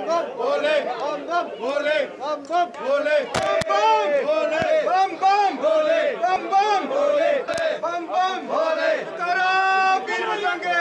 भोले बम बम भोले बम बम भोले बम बम भोले बम बम भोले बम बम भोले करो पीर बजरंगे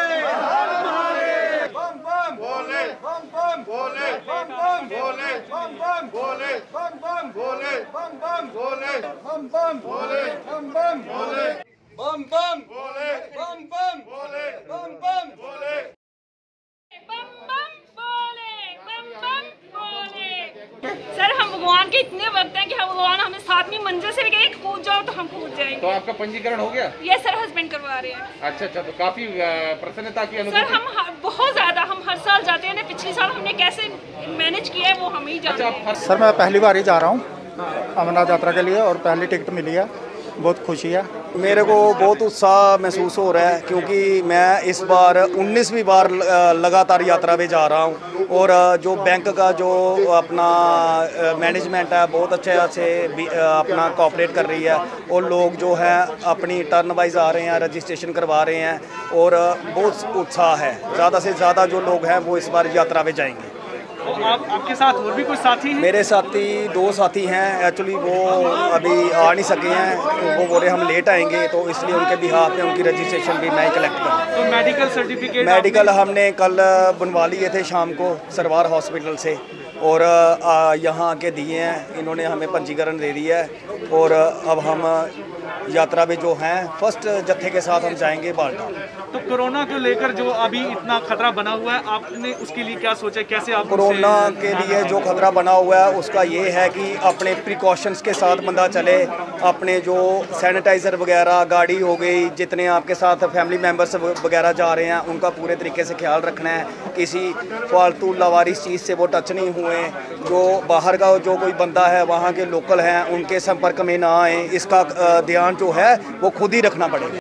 बम बम भोले बम बम भोले बम बम भोले बम बम भोले बम बम भोले बम बम भोले बम बम भोले बम बम भोले बम बम भोले बम बम भोले बम बम भोले बम बम बोले बम बम बोले। सर हम भगवान के इतने भक्त हैं कि हम भगवान हमें 7वीं मंजिल से भी कहे कूद जाओ तो हम कूद जाएंगे। तो आपका पंजीकरण हो गया? ये सर हस्बैंड करवा रहे हैं। अच्छा, तो काफी प्रसन्नता की अनुभूति। सर हम बहुत ज्यादा, हम हर साल जाते हैं। पिछले साल हमने कैसे मैनेज किया है वो हम ही जानते हैं। सर मैं पहली बार ही जा रहा हूँ अमरनाथ यात्रा के लिए और पहली टिकट मिली है, बहुत खुशी है। मेरे को बहुत उत्साह महसूस हो रहा है क्योंकि मैं इस बार 19वीं बार लगातार यात्रा पे जा रहा हूँ और जो बैंक का जो अपना मैनेजमेंट है बहुत अच्छे से अपना कोऑपरेट कर रही है और लोग जो हैं अपनी टर्न वाइज आ रहे हैं, रजिस्ट्रेशन करवा रहे हैं और बहुत उत्साह है। ज़्यादा से ज़्यादा जो लोग हैं वो इस बार यात्रा पे जाएंगे। तो आपके साथ और भी कोई साथी हैं? मेरे साथी 2 साथी हैं, एक्चुअली वो अभी आ नहीं सके हैं, वो बोले हम लेट आएंगे तो इसलिए उनके बिहाफ में उनकी रजिस्ट्रेशन भी मैं कलेक्ट करूँ। तो मेडिकल सर्टिफिकेट? मेडिकल हमने कल बनवा लिए थे शाम को सरवार हॉस्पिटल से और यहाँ आके दिए हैं, इन्होंने हमें पंजीकरण दे दिया है और अब हम यात्रा में जो हैं फर्स्ट जत्थे के साथ हम जाएंगे बालटा। तो कोरोना को लेकर जो अभी इतना खतरा बना हुआ है, आपने उसके लिए क्या सोचा, कैसे आप? कोरोना के लिए जो खतरा बना हुआ है उसका ये है कि अपने प्रिकॉशंस के साथ बंदा चले, अपने जो सैनिटाइज़र वगैरह, गाड़ी हो गई, जितने आपके साथ फैमिली मेम्बर्स वगैरह जा रहे हैं उनका पूरे तरीके से ख्याल रखना है। किसी फालतू लावारिस चीज़ से वो टच नहीं हुए, जो बाहर का जो कोई बंदा है वहाँ के लोकल हैं उनके संपर्क में ना आए, इसका ध्यान जो है वो खुद ही रखना पड़ेगा।